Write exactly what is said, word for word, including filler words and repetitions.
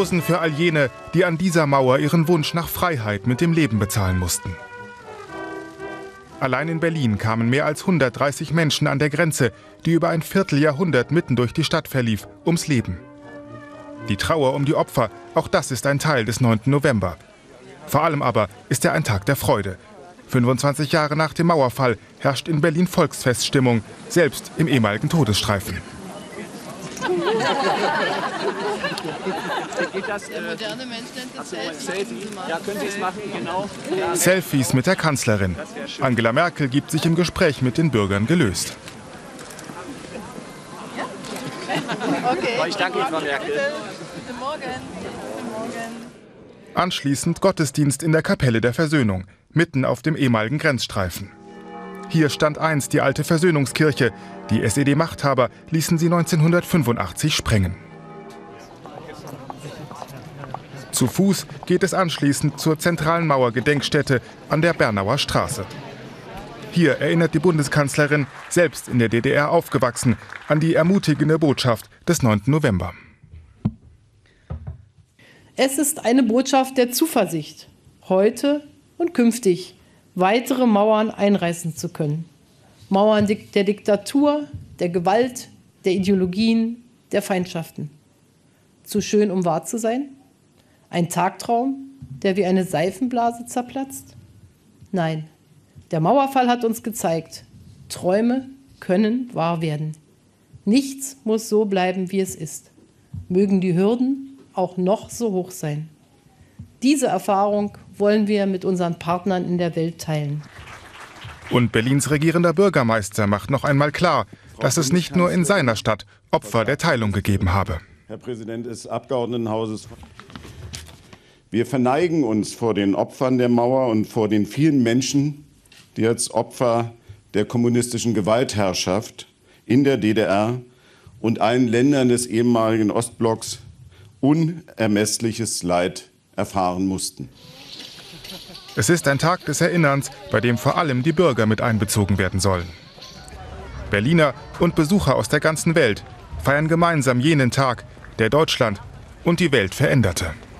Rosen für all jene, die an dieser Mauer ihren Wunsch nach Freiheit mit dem Leben bezahlen mussten. Allein in Berlin kamen mehr als hundertdreißig Menschen an der Grenze, die über ein Vierteljahrhundert mitten durch die Stadt verlief, ums Leben. Die Trauer um die Opfer, auch das ist ein Teil des neunten November. Vor allem aber ist er ein Tag der Freude. fünfundzwanzig Jahre nach dem Mauerfall herrscht in Berlin Volksfeststimmung, selbst im ehemaligen Todesstreifen. Der moderne Mensch nennt das Selfie. Ja, können Sie es machen, genau. Ja. Selfies mit der Kanzlerin. Angela Merkel gibt sich im Gespräch mit den Bürgern gelöst. Ja? Okay. Ich danke Ihnen, Frau Merkel. Guten Morgen. Guten Morgen. Anschließend Gottesdienst in der Kapelle der Versöhnung, mitten auf dem ehemaligen Grenzstreifen. Hier stand einst die alte Versöhnungskirche. Die S E D-Machthaber ließen sie neunzehnhundertfünfundachtzig sprengen. Zu Fuß geht es anschließend zur zentralen Mauergedenkstätte an der Bernauer Straße. Hier erinnert die Bundeskanzlerin, selbst in der D D R aufgewachsen, an die ermutigende Botschaft des neunten November. Es ist eine Botschaft der Zuversicht, heute und künftig weitere Mauern einreißen zu können. Mauern der Diktatur, der Gewalt, der Ideologien, der Feindschaften. Zu schön, um wahr zu sein? Ein Tagtraum, der wie eine Seifenblase zerplatzt? Nein, der Mauerfall hat uns gezeigt, Träume können wahr werden. Nichts muss so bleiben, wie es ist. Mögen die Hürden auch noch so hoch sein. Diese Erfahrung wollen wir mit unseren Partnern in der Welt teilen. Und Berlins regierender Bürgermeister macht noch einmal klar, dass es nicht nur in seiner Stadt Opfer der Teilung gegeben habe. Herr Präsident des Abgeordnetenhauses, wir verneigen uns vor den Opfern der Mauer und vor den vielen Menschen, die als Opfer der kommunistischen Gewaltherrschaft in der D D R und allen Ländern des ehemaligen Ostblocks unermessliches Leid erfahren mussten. Es ist ein Tag des Erinnerns, bei dem vor allem die Bürger mit einbezogen werden sollen. Berliner und Besucher aus der ganzen Welt feiern gemeinsam jenen Tag, der Deutschland und die Welt veränderte.